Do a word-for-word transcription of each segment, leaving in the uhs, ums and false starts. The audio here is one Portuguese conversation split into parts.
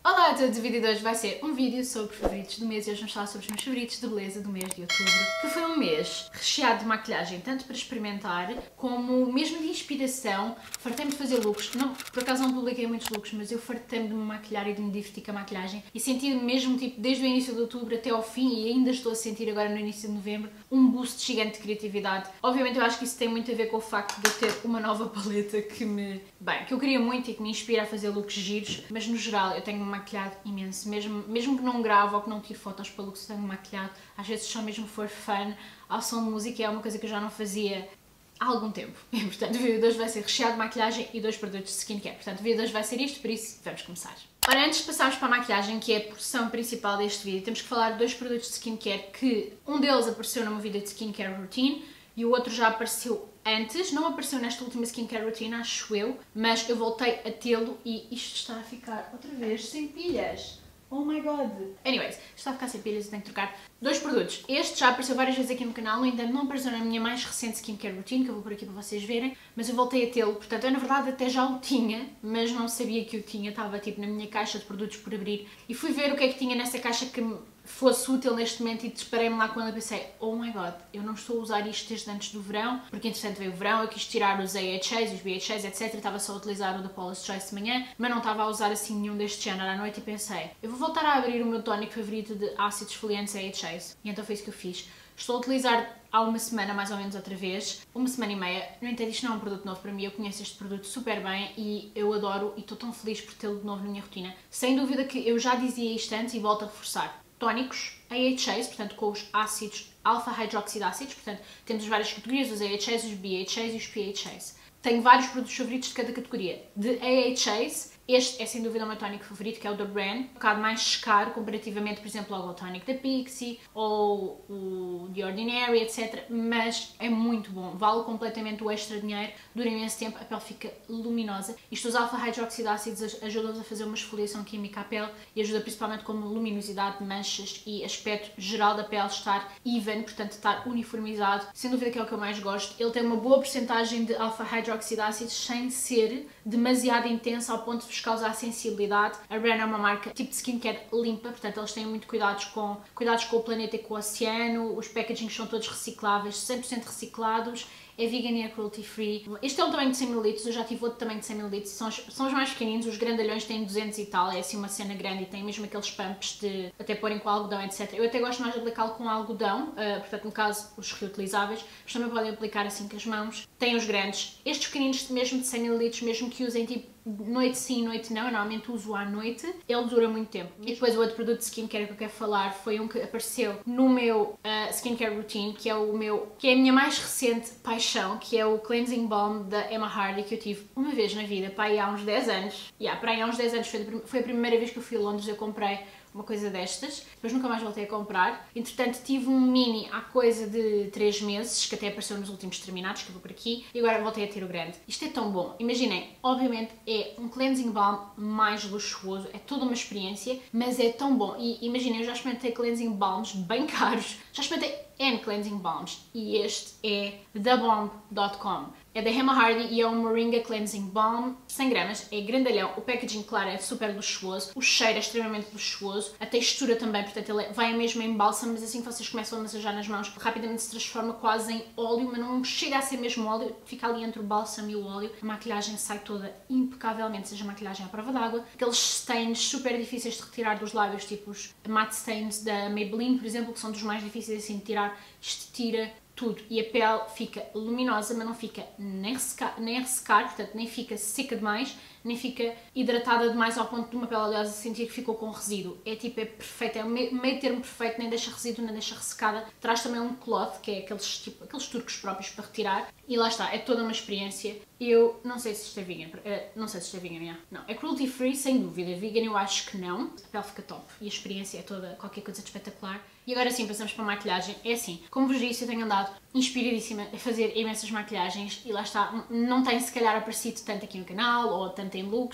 Olá a todos, o vídeo de hoje vai ser um vídeo sobre favoritos do mês e hoje vamos falar sobre os meus favoritos de beleza do mês de outubro, que foi um mês recheado de maquilhagem, tanto para experimentar como mesmo de inspiração. Fartei-me de fazer looks, não, por acaso não publiquei muitos looks, mas eu fartei-me de me maquilhar e de me divertir com a maquilhagem e senti mesmo, tipo, desde o início de outubro até ao fim, e ainda estou a sentir agora no início de novembro, um boost gigante de criatividade. Obviamente eu acho que isso tem muito a ver com o facto de eu ter uma nova paleta que me, bem, que eu queria muito e que me inspira a fazer looks giros, mas no geral eu tenho maquilhado imenso, mesmo, mesmo que não gravo ou que não tire fotos para looks, tenho maquilhado, às vezes só mesmo for fun, ao som de música, é uma coisa que eu já não fazia há algum tempo. E, portanto, o vídeo de hoje vai ser recheado de maquilhagem e dois produtos de skincare. Portanto, o vídeo de hoje vai ser isto, por isso vamos começar. Ora, antes de passarmos para a maquilhagem, que é a porção principal deste vídeo, temos que falar de dois produtos de skincare que um deles apareceu no meu vídeo de skincare routine e o outro já apareceu antes, não apareceu nesta última skincare routine, acho eu, mas eu voltei a tê-lo e isto está a ficar outra vez sem pilhas. Oh my god! Anyways, está a ficar sem pilhas e tenho que trocar dois produtos. Este já apareceu várias vezes aqui no canal, no entanto não apareceu na minha mais recente skincare routine, que eu vou por aqui para vocês verem, mas eu voltei a tê-lo, portanto eu na verdade até já o tinha, mas não sabia que o tinha, estava tipo na minha caixa de produtos por abrir e fui ver o que é que tinha nessa caixa que me fosse útil neste momento e disparei-me lá com ele e pensei, oh my god, eu não estou a usar isto desde antes do verão, porque entretanto veio o verão, eu quis tirar os A H As, os B H As, etcétera. Estava só a utilizar o da Paula's Choice de manhã, mas não estava a usar assim nenhum deste género à noite e pensei, eu vou voltar a abrir o meu tónico favorito de ácidos esfoliantes A H As. E então foi isso que eu fiz. Estou a utilizar há uma semana, mais ou menos outra vez, uma semana e meia. No entanto, isto não é um produto novo para mim, eu conheço este produto super bem e eu adoro e estou tão feliz por tê-lo de novo na minha rotina. Sem dúvida que eu já dizia isto antes e volto a reforçar. Tónicos, A H As, portanto com os ácidos alfa-hidroxidácidos, portanto temos várias categorias, os A H As, os B H As e os P H As. Tenho vários produtos favoritos de cada categoria. De A H As, este é sem dúvida o meu tónico favorito, que é o da Brand, um bocado mais caro comparativamente, por exemplo, ao tónico da Pixi ou o The Ordinary, etcétera. Mas é muito bom, vale completamente o extra dinheiro, dura imenso tempo, a pele fica luminosa. Isto, os alfa-hidroxidácidos ajudam-nos a fazer uma esfoliação química à pele e ajuda principalmente como luminosidade, manchas e aspecto geral da pele estar even, portanto estar uniformizado. Sem dúvida que é o que eu mais gosto. Ele tem uma boa porcentagem de alfa-hidroxidácidos sem ser demasiado intensa ao ponto de vos causar sensibilidade. A Brand é uma marca tipo de skincare limpa, portanto eles têm muito cuidados com, cuidados com o planeta e com o oceano, os packagings são todos recicláveis, cem por cento reciclados, é vegan e é cruelty free. Este é um tamanho de cem mililitros, eu já tive outro tamanho de cem mililitros, são os, são os mais pequeninos, os grandalhões têm duzentos e tal, é assim uma cena grande e tem mesmo aqueles pumps de até porem com algodão, etcétera. Eu até gosto mais de aplicá-lo com algodão, uh, portanto no caso os reutilizáveis, mas também podem aplicar assim com as mãos. Tem os grandes, estes pequeninos mesmo de cem mililitros, mesmo que usem tipo noite sim, noite não, eu normalmente uso à noite, ele dura muito tempo. E depois o outro produto de skincare que eu quero falar foi um que apareceu no meu uh, skincare routine, que é o meu, que é a minha mais recente paixão, que é o Cleansing Balm da Emma Hardy, que eu tive uma vez na vida, para aí há uns dez anos. Yeah, para aí há uns dez anos foi, de, foi a primeira vez que eu fui a Londres, eu comprei uma coisa destas, depois nunca mais voltei a comprar. Entretanto tive um mini há coisa de três meses, que até apareceu nos últimos terminados, que eu vou por aqui, e agora voltei a ter o grande. Isto é tão bom, imaginem, obviamente é um cleansing balm mais luxuoso, é toda uma experiência, mas é tão bom. E imaginem, eu já experimentei cleansing balms bem caros, já experimentei N cleansing balms e este é the bomb ponto com. É da Emma Hardy e é um Moringa Cleansing Balm, cem gramas, é grandalhão, o packaging, claro, é super luxuoso, o cheiro é extremamente luxuoso, a textura também, portanto ele vai mesmo em bálsamo, mas assim que vocês começam a massajar nas mãos, rapidamente se transforma quase em óleo, mas não chega a ser mesmo óleo, fica ali entre o bálsamo e o óleo, a maquilhagem sai toda impecavelmente, seja maquilhagem à prova d'água, aqueles stains super difíceis de retirar dos lábios, tipo os matte stains da Maybelline, por exemplo, que são dos mais difíceis assim de tirar, isto tira tudo e a pele fica luminosa, mas não fica nem, ressecar, nem a ressecar, portanto nem fica seca demais, nem fica hidratada demais ao ponto de uma pele, aliás, a sentir que ficou com resíduo. É tipo, é perfeito, é um meio, meio termo perfeito, nem deixa resíduo, nem deixa ressecada. Traz também um cloth, que é aqueles, tipo, aqueles turcos próprios para retirar, e lá está, é toda uma experiência. Eu não sei se isto é vegan, não sei se isto é vegan, yeah. Não, é cruelty free, sem dúvida, vegan eu acho que não, a pele fica top e a experiência é toda qualquer coisa de espetacular. E agora sim, passamos para a maquilhagem. É assim, como vos disse, eu tenho andado inspiradíssima a fazer imensas maquilhagens e lá está, não tem se calhar aparecido tanto aqui no canal ou tanto em looks,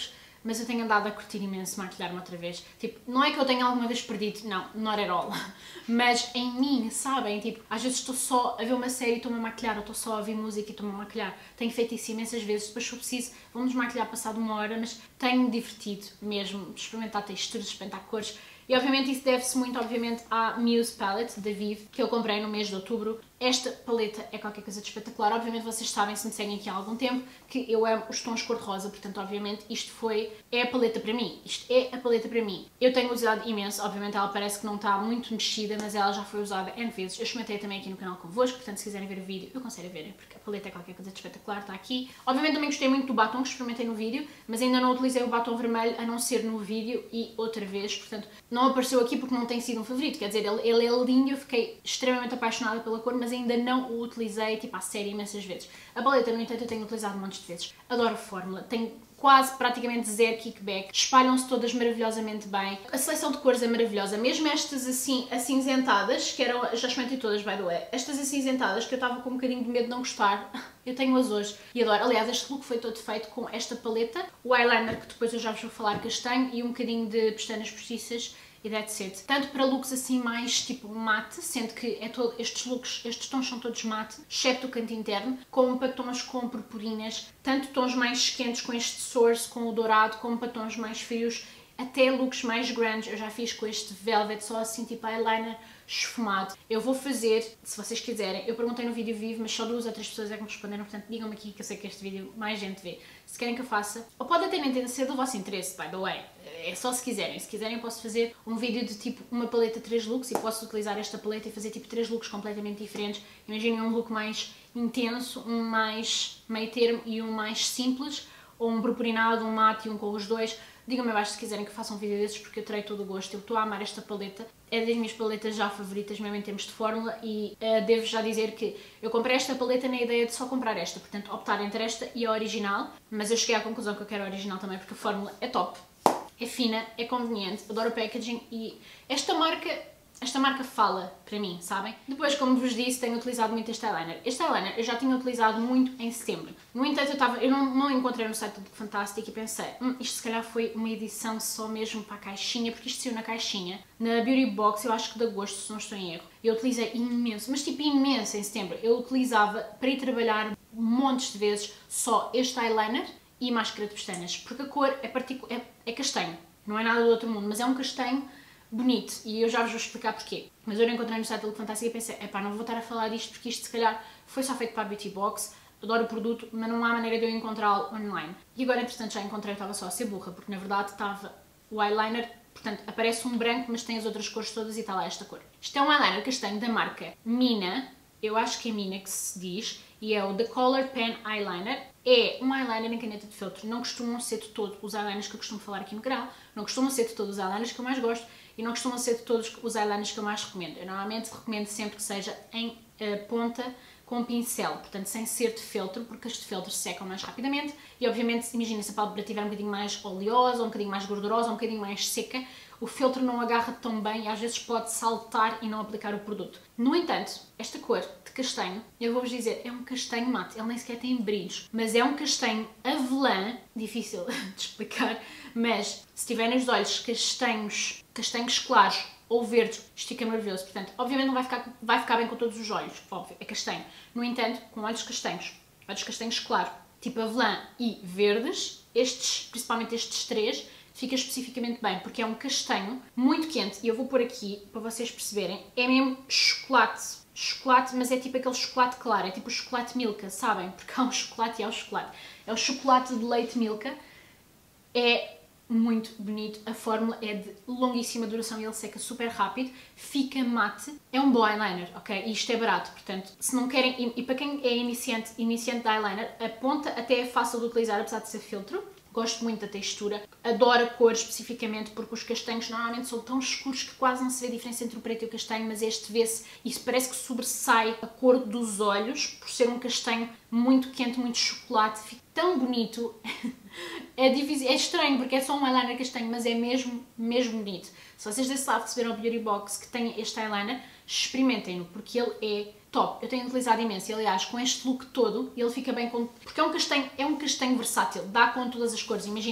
mas eu tenho andado a curtir imenso maquilhar-me outra vez. Tipo, não é que eu tenha alguma vez perdido, não, not at all. Mas em mim, sabem? Tipo, às vezes estou só a ver uma série e estou-me a maquilhar, ou estou só a ouvir música e estou-me a maquilhar. Tenho feito isso imensas vezes, depois se eu preciso, vamos maquilhar passado uma hora, mas tenho-me divertido mesmo, de experimentar texturas, experimentar cores. E obviamente isso deve-se muito, obviamente, à Muse Palette da Vive, que eu comprei no mês de outubro. Esta paleta é qualquer coisa de espetacular. Obviamente vocês sabem, se me seguem aqui há algum tempo, que eu amo os tons cor-de-rosa, portanto, obviamente, isto foi, é a paleta para mim. Isto é a paleta para mim. Eu tenho usado imenso, obviamente ela parece que não está muito mexida, mas ela já foi usada N vezes. Eu experimentei também aqui no canal convosco, portanto, se quiserem ver o vídeo, eu aconselho a verem, porque a paleta é qualquer coisa de espetacular, está aqui. Obviamente também gostei muito do batom que experimentei no vídeo, mas ainda não utilizei o batom vermelho, a não ser no vídeo e outra vez, portanto, não apareceu aqui porque não tem sido um favorito, quer dizer, ele, ele é lindo, eu fiquei extremamente apaixonada pela cor, mas ainda não o utilizei, tipo, à série imensas vezes. A paleta, no entanto, eu tenho utilizado montes de vezes. Adoro a fórmula, tenho quase praticamente zero kickback, espalham-se todas maravilhosamente bem. A seleção de cores é maravilhosa, mesmo estas assim acinzentadas, que eram, já experimentei todas, by the way, estas acinzentadas que eu estava com um bocadinho de medo de não gostar, eu tenho-as hoje e adoro. Aliás, este look foi todo feito com esta paleta, o eyeliner, que depois eu já vos vou falar, castanho, e um bocadinho de pestanas postiças, e that's it. Tanto para looks assim mais tipo mate, sendo que é todo, estes looks, estes tons são todos mate, excepto o canto interno, como para tons com purpurinas, tanto tons mais quentes com este source, com o dourado, como para tons mais frios, até looks mais grunge. Eu já fiz com este velvet, só assim tipo eyeliner esfumado. Eu vou fazer, se vocês quiserem, eu perguntei no vídeo vivo, mas só duas ou três pessoas é que me responderam, portanto digam-me aqui que eu sei que este vídeo mais gente vê. Se querem que eu faça, ou pode até nem ter ser do vosso interesse, by the way, é só se quiserem. Se quiserem eu posso fazer um vídeo de tipo uma paleta três looks e posso utilizar esta paleta e fazer tipo três looks completamente diferentes. Imaginem um look mais intenso, um mais meio termo e um mais simples, ou um purpurinado, um mate e um com os dois. Digam-me abaixo se quiserem que eu faça um vídeo desses, porque eu terei todo o gosto. Eu estou a amar esta paleta, é das minhas paletas já favoritas, mesmo em termos de fórmula, e uh, devo já dizer que eu comprei esta paleta na ideia de só comprar esta, portanto optar entre esta e a original, mas eu cheguei à conclusão que eu quero a original também, porque a fórmula é top, é fina, é conveniente, adoro o packaging e esta marca... Esta marca fala para mim, sabem? Depois, como vos disse, tenho utilizado muito este eyeliner. Este eyeliner eu já tinha utilizado muito em setembro. No entanto, eu, tava, eu não, não encontrei no site do Fantástico e pensei, hum, isto se calhar foi uma edição só mesmo para a caixinha, porque isto saiu na caixinha. Na Beauty Box, eu acho que de agosto, se não estou em erro. Eu utilizei imenso, mas tipo imenso em setembro. Eu utilizava para ir trabalhar montes de vezes só este eyeliner e máscara de pestanas, porque a cor é, é, é castanho. Não é nada do outro mundo, mas é um castanho bonito, e eu já vos vou explicar porquê. Mas eu não encontrei no site do Look Fantástico e pensei, epá, não vou estar a falar disto porque isto se calhar foi só feito para a Beauty Box, adoro o produto, mas não há maneira de eu encontrá-lo online. E agora, entretanto, já encontrei, eu estava só a ser burra, porque na verdade estava o eyeliner, portanto, aparece um branco, mas tem as outras cores todas e está lá esta cor. Isto é um eyeliner castanho da marca Mina, eu acho que é Mina que se diz, e é o The Color Pen Eyeliner. É um eyeliner em caneta de feltro, não costumam ser de todo os eyeliners que eu costumo falar aqui no canal, não costumam ser de todos os eyeliners que eu mais gosto e não costumam ser de todos os eyeliners que eu mais recomendo. Eu normalmente recomendo sempre que seja em uh, ponta com pincel, portanto sem ser de feltro, porque as de feltro secam mais rapidamente e obviamente, imagina se a pálpebra estiver um bocadinho mais oleosa, um bocadinho mais gordurosa, um bocadinho mais seca, o feltro não agarra tão bem e às vezes pode saltar e não aplicar o produto. No entanto, esta cor de castanho, eu vou-vos dizer, é um castanho mate, ele nem sequer tem brilhos, mas é um castanho avelã, difícil de explicar, mas se tiverem os olhos castanhos, castanhos claros ou verdes, isto fica maravilhoso. Portanto, obviamente não vai ficar, vai ficar bem com todos os olhos, óbvio, é castanho. No entanto, com olhos castanhos, olhos castanhos claros, tipo avelã e verdes, estes, principalmente estes três, fica especificamente bem, porque é um castanho muito quente, e eu vou pôr aqui para vocês perceberem, é mesmo chocolate, chocolate, mas é tipo aquele chocolate claro, é tipo o chocolate Milka, sabem? Porque há um chocolate e há o chocolate, é o chocolate de leite Milka, é muito bonito, a fórmula é de longuíssima duração e ele seca super rápido, fica mate, é um bom eyeliner, ok? E isto é barato, portanto, se não querem, e, e para quem é iniciante, iniciante de eyeliner, a ponta até é fácil de utilizar, apesar de ser filtro. Gosto muito da textura, adoro a cor especificamente porque os castanhos normalmente são tão escuros que quase não se vê a diferença entre o preto e o castanho, mas este vê-se e parece que sobressai a cor dos olhos por ser um castanho muito quente, muito chocolate, fica tão bonito. É difícil, é estranho porque é só um eyeliner castanho, mas é mesmo, mesmo bonito. Se vocês desse lado receberam o Beauty Box que tem este eyeliner, experimentem-no porque ele é top. Eu tenho utilizado imenso e, aliás, com este look todo, ele fica bem com... Porque é um castanho, é um castanho versátil, dá com todas as cores. Imaginem,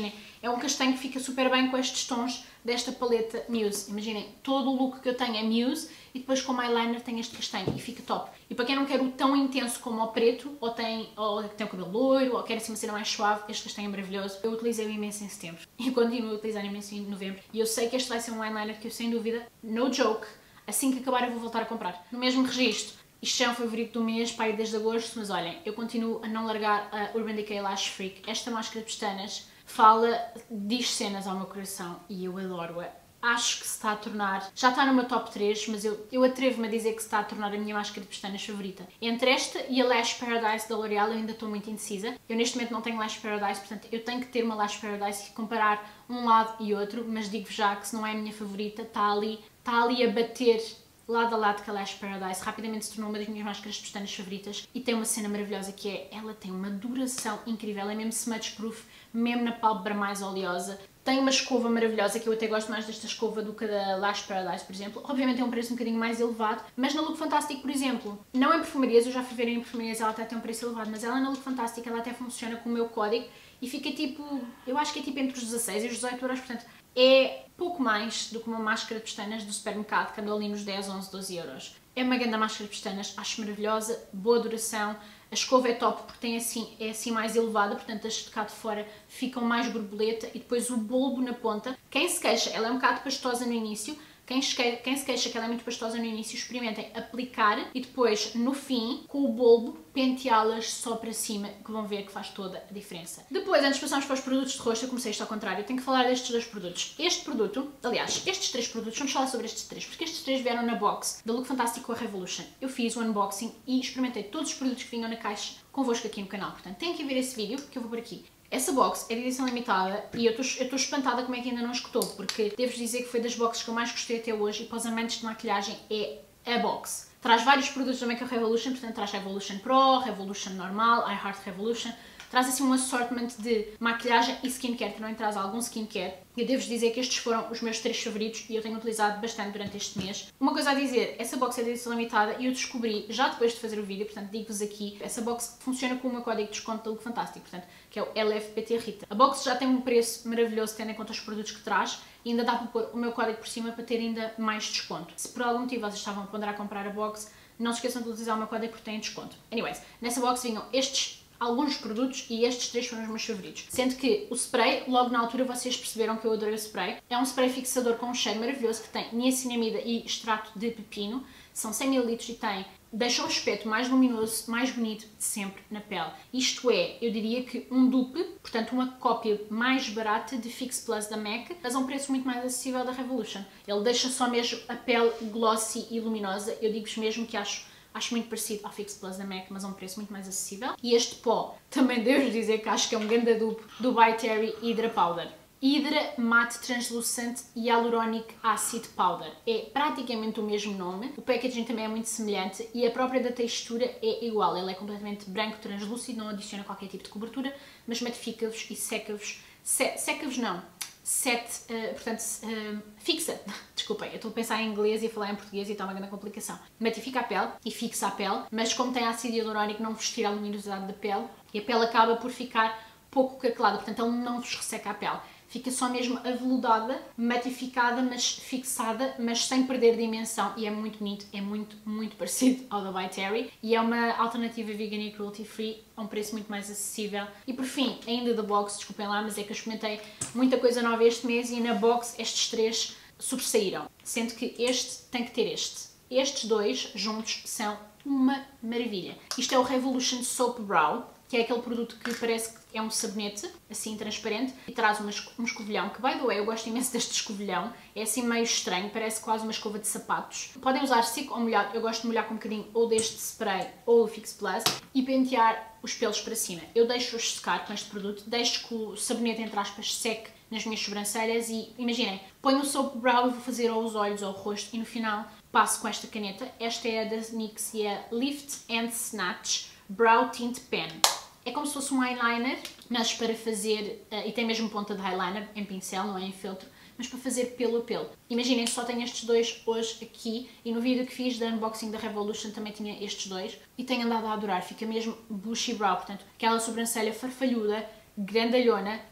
É um castanho que fica super bem com estes tons desta paleta Muse. Imaginem, todo o look que eu tenho é Muse e depois como eyeliner tem este castanho e fica top. E para quem não quer o tão intenso como o preto, ou tem, ou tem o cabelo loiro, ou quer assim uma cena mais suave, este castanho é maravilhoso. Eu utilizei-o imenso em setembro e continuo a utilizar imenso em novembro. E eu sei que este vai ser um eyeliner que eu, sem dúvida, no joke, assim que acabar eu vou voltar a comprar. No mesmo registro, isto já é um favorito do mês, pai, desde agosto, mas olhem, eu continuo a não largar a Urban Decay Lash Freak. Esta máscara de pestanas fala, diz cenas ao meu coração e eu adoro-a. Acho que se está a tornar, já está no meu top três, mas eu, eu atrevo-me a dizer que se está a tornar a minha máscara de pestanas favorita. Entre esta e a Lash Paradise da L'Oreal eu ainda estou muito indecisa. Eu neste momento não tenho Lash Paradise, portanto eu tenho que ter uma Lash Paradise e comparar um lado e outro, mas digo já que se não é a minha favorita, está ali, está ali a bater lado a lado com a Lash Paradise. Rapidamente se tornou uma das minhas máscaras de pestanas favoritas e tem uma cena maravilhosa que é, ela tem uma duração incrível, é mesmo smudge proof, mesmo na pálpebra mais oleosa. Tem uma escova maravilhosa, que eu até gosto mais desta escova do que a da Lash Paradise, por exemplo. Obviamente é um preço um bocadinho mais elevado, mas na Look Fantastic, por exemplo, não em perfumarias, eu já fui ver em perfumarias, ela até tem um preço elevado, mas ela na Look Fantastic, ela até funciona com o meu código e fica tipo, eu acho que é tipo entre os dezasseis e os dezoito euros, portanto é pouco mais do que uma máscara de pestanas do supermercado, que andou ali nos dez, onze, doze euros. É uma grande máscara de pestanas, acho maravilhosa, boa duração. A escova é top porque tem assim, é assim mais elevada, portanto as de cá de fora ficam mais borboleta e depois o bulbo na ponta. Quem se queixa, ela é um bocado pastosa no início, quem se queixa que ela é muito pastosa no início, experimentem aplicar e depois no fim, com o bulbo, penteá-las só para cima, que vão ver que faz toda a diferença. Depois, antes de passarmos para os produtos de rosto, eu comecei isto ao contrário, eu tenho que falar destes dois produtos. Este produto, aliás, estes três produtos, vamos falar sobre estes três, porque estes três vieram na box da Look Fantastic com a Revolution. Eu fiz o unboxing e experimentei todos os produtos que vinham na caixa convosco aqui no canal, portanto, têm que ver esse vídeo, que eu vou por aqui. Essa box é de edição limitada e eu estou espantada como é que ainda não escutou, porque devo dizer que foi das boxes que eu mais gostei até hoje e para os amantes de maquilhagem é a box. Traz vários produtos da Makeup Revolution, portanto traz Revolution Pro, Revolution normal, I Heart Revolution. Traz assim um assortment de maquilhagem e skincare, que também traz algum skincare. Eu devo dizer que estes foram os meus três favoritos e eu tenho utilizado bastante durante este mês. Uma coisa a dizer, essa box é de edição limitada e eu descobri já depois de fazer o vídeo, portanto digo-vos aqui, essa box funciona com o meu código de desconto da Look Fantastic, portanto, que é o L F P T Rita. A box já tem um preço maravilhoso tendo em conta os produtos que traz e ainda dá para pôr o meu código por cima para ter ainda mais desconto. Se por algum motivo vocês estavam a ponderar comprar a box, não se esqueçam de utilizar o meu código porque têm desconto. Anyways, nessa box vinham estes alguns produtos e estes três foram os meus favoritos. Sendo que o spray, logo na altura vocês perceberam que eu adorei o spray. É um spray fixador com um cheiro maravilhoso que tem niacinamida e extrato de pepino. São cem mililitros e tem, deixa o aspecto mais luminoso, mais bonito de sempre na pele. Isto é, eu diria que um dupe, portanto uma cópia mais barata de Fix Plus da MAC, mas a um preço muito mais acessível da Revolution. Ele deixa só mesmo a pele glossy e luminosa. Eu digo-vos mesmo que acho Acho muito parecido ao Fix Plus da MAC, mas a um preço muito mais acessível. E este pó, também devo dizer que acho que é um grande dupe do By Terry Hydra Powder. Hydra Matte Translucent Hyaluronic Acid Powder. É praticamente o mesmo nome, o packaging também é muito semelhante e a própria da textura é igual. Ele é completamente branco, translúcido, não adiciona qualquer tipo de cobertura, mas matifica-vos e seca-vos. Se, seca-vos não. Set, uh, portanto, uh, fixa, desculpem, eu estou a pensar em inglês e a falar em português e está uma grande complicação. Matifica a pele e fixa a pele, mas como tem ácido hialurónico não vos tira a luminosidade da pele e a pele acaba por ficar pouco craquelada, portanto ele não vos resseca a pele. Fica só mesmo aveludada, matificada, mas fixada, mas sem perder dimensão e é muito bonito, é muito, muito parecido ao da By Terry e é uma alternativa vegan e cruelty free a um preço muito mais acessível. E por fim, ainda da box, desculpem lá, mas é que eu experimentei muita coisa nova este mês e na box estes três sobressaíram, sendo que este tem que ter este. Estes dois juntos são uma maravilha. Isto é o Revolution Soap Brow, que é aquele produto que parece que é um sabonete, assim transparente, e traz uma, um escovilhão, que by the way, eu gosto imenso deste escovilhão, é assim meio estranho, parece quase uma escova de sapatos. Podem usar seco ou molhado, eu gosto de molhar com um bocadinho ou deste spray ou do Fix Plus, e pentear os pelos para cima. Eu deixo-os secar com este produto, deixo que o sabonete, entre aspas, seque nas minhas sobrancelhas e, imaginem, ponho o Soap Brow e vou fazer ou os olhos ou o rosto, e no final passo com esta caneta. Esta é a da NYX e é Lift and Snatch Brow Tint Pen. É como se fosse um eyeliner, mas para fazer, uh, e tem mesmo ponta de eyeliner, em pincel, não é em feltro, mas para fazer pelo a pelo. Imaginem, só tenho estes dois hoje aqui, e no vídeo que fiz da unboxing da Revolution também tinha estes dois, e tenho andado a adorar, fica mesmo bushy brow, portanto, aquela sobrancelha farfalhuda, grandalhona,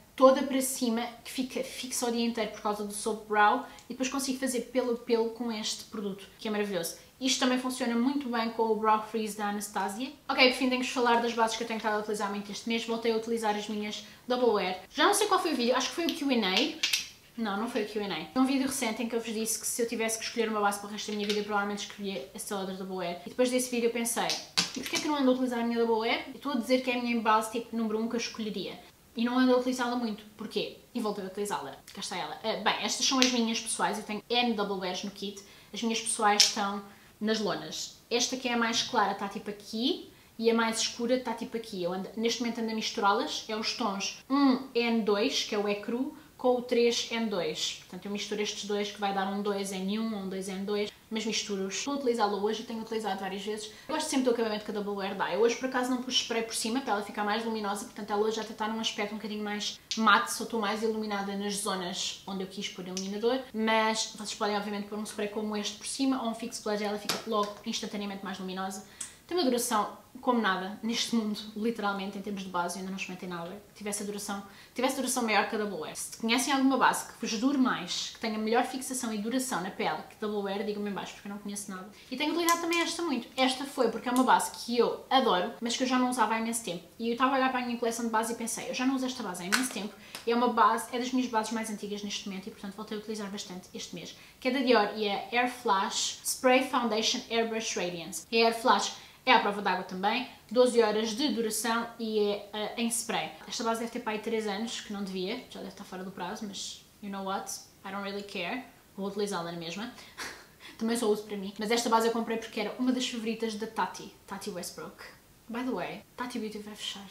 toda para cima, que fica fixa o dia inteiro por causa do Soap Brow, e depois consigo fazer pelo a pelo com este produto, que é maravilhoso. Isto também funciona muito bem com o Brow Freeze da Anastasia. Ok, por fim tenho que falar das bases que eu tenho estado a utilizar muito este mês. Voltei a utilizar as minhas Double Wear. Já não sei qual foi o vídeo, acho que foi o Q and A. Não, não foi o Q and A. Foi um vídeo recente em que eu vos disse que se eu tivesse que escolher uma base para o resto da minha vida, eu provavelmente escolhia esta outra Double Wear. E depois desse vídeo eu pensei, e porquê é que eu não ando a utilizar a minha Double Wear? Eu estou a dizer que é a minha base tipo número um que eu escolheria. E não ando a utilizá-la muito. Porquê? E voltei a utilizá-la. Cá está ela. Uh, bem, estas são as minhas pessoais. Eu tenho N Double Wears no kit. As minhas pessoais estão nas lonas. Esta que é a mais clara está tipo aqui. E a mais escura está tipo aqui. Eu ando, neste momento ando a misturá-las. É os tons um N dois, que é o Ecru, com o três N dois. Portanto, eu misturo estes dois, que vai dar um dois N um ou um dois N dois. Mas misturo-os. Estou a utilizá-lo hoje e tenho utilizado várias vezes. Eu gosto sempre do acabamento que a Double Wear dá. Eu hoje, por acaso, não pus spray por cima para ela ficar mais luminosa. Portanto, ela hoje já está num aspecto um bocadinho mais mate. Só estou mais iluminada nas zonas onde eu quis pôr iluminador. Mas vocês podem, obviamente, pôr um spray como este por cima ou um Fix Blush. Ela fica logo instantaneamente mais luminosa. Tem uma duração como nada neste mundo, literalmente, em termos de base. Eu ainda não experimentei nada que tivesse a duração, tivesse duração maior que a Double Wear. Se conhecem alguma base que vos dure mais, que tenha melhor fixação e duração na pele que Double Wear, digam-me em baixo, porque eu não conheço nada. E tenho utilizado também esta muito. Esta foi porque é uma base que eu adoro, mas que eu já não usava há imenso tempo. E eu estava a olhar para a minha coleção de base e pensei, eu já não uso esta base há imenso tempo. É uma base, é das minhas bases mais antigas neste momento e, portanto, voltei a utilizar bastante este mês. Que é da Dior e é Air Flash Spray Foundation Airbrush Radiance. E a Air Flash é à prova d'água também, doze horas de duração e é uh, em spray. Esta base deve ter para aí três anos, que não devia, já deve estar fora do prazo, mas you know what? I don't really care. Vou utilizá-la na mesma. Também só uso para mim. Mas esta base eu comprei porque era uma das favoritas da Tati, Tati Westbrook. By the way, Tati Beauty vai fechar.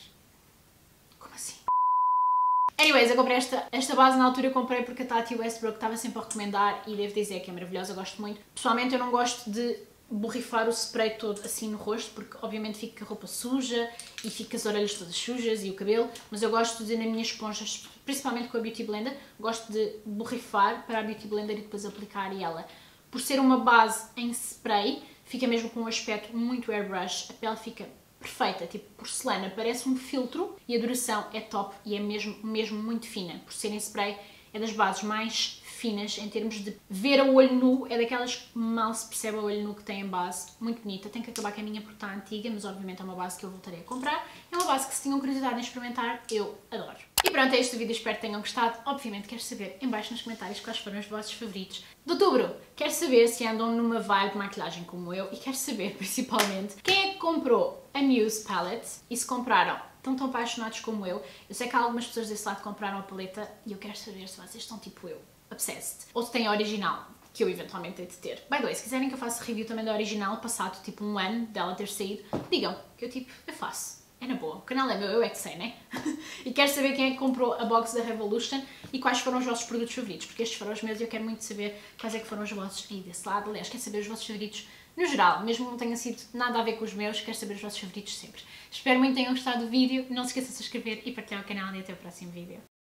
Como assim? Anyways, eu comprei esta, esta base na altura, eu comprei porque a Tati Westbrook estava sempre a recomendar e devo dizer que é maravilhosa, eu gosto muito. Pessoalmente eu não gosto de borrifar o spray todo assim no rosto, porque obviamente fica a roupa suja e fica as orelhas todas sujas e o cabelo, mas eu gosto de, nas minhas esponjas, principalmente com a Beauty Blender, gosto de borrifar para a Beauty Blender e depois aplicar, e ela, por ser uma base em spray, fica mesmo com um aspecto muito airbrush, a pele fica perfeita, tipo porcelana, parece um filtro e a duração é top e é mesmo, mesmo muito fina, por ser em spray é das bases mais finas em termos de ver a olho nu, é daquelas que mal se percebe a olho nu que tem em base, muito bonita. Tenho que acabar com a minha porque está antiga, mas obviamente é uma base que eu voltarei a comprar. É uma base que, se tinham curiosidade em experimentar, eu adoro. E pronto, é este o vídeo, espero que tenham gostado. Obviamente quero saber em baixo nos comentários quais foram os vossos favoritos de outubro. Quero saber se andam numa vibe de maquilhagem como eu e quero saber, principalmente, quem é que comprou a Muse Palette e se compraram estão tão apaixonados como eu. Eu sei que há algumas pessoas desse lado que compraram a paleta e eu quero saber se vocês estão tipo eu, obsessed. Ou se têm a original, que eu eventualmente tenho de ter. By the way, se quiserem que eu faça review também da original, passado tipo um ano dela ter saído, digam, que eu tipo, eu faço. É na boa. O canal é meu, eu é que sei, né? E quero saber quem é que comprou a box da Revolution e quais foram os vossos produtos favoritos, porque estes foram os meus e eu quero muito saber quais é que foram os vossos aí desse lado. Aliás, quero saber os vossos favoritos no geral, mesmo que não tenha sido nada a ver com os meus, quero saber os vossos favoritos sempre. Espero muito que tenham gostado do vídeo, não se esqueçam de se inscrever e partilhar o canal e até o próximo vídeo.